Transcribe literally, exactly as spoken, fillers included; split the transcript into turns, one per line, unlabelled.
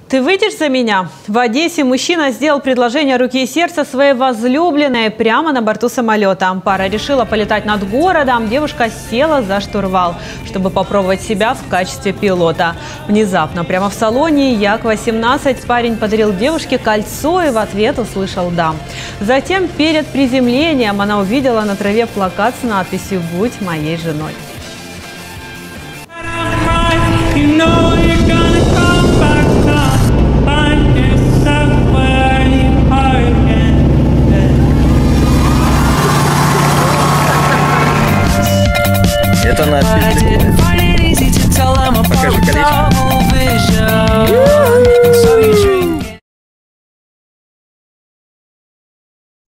Ты выйдешь за меня? В Одессе мужчина сделал предложение руки и сердца своей возлюбленной прямо на борту самолета. Пара решила полетать над городом. Девушка села за штурвал, чтобы попробовать себя в качестве пилота. Внезапно, прямо в салоне Як восемнадцать, парень подарил девушке кольцо и в ответ услышал «да». Затем, перед приземлением, она увидела на траве плакат с надписью «Будь моей женой».
Это надпись. Покажи колечко.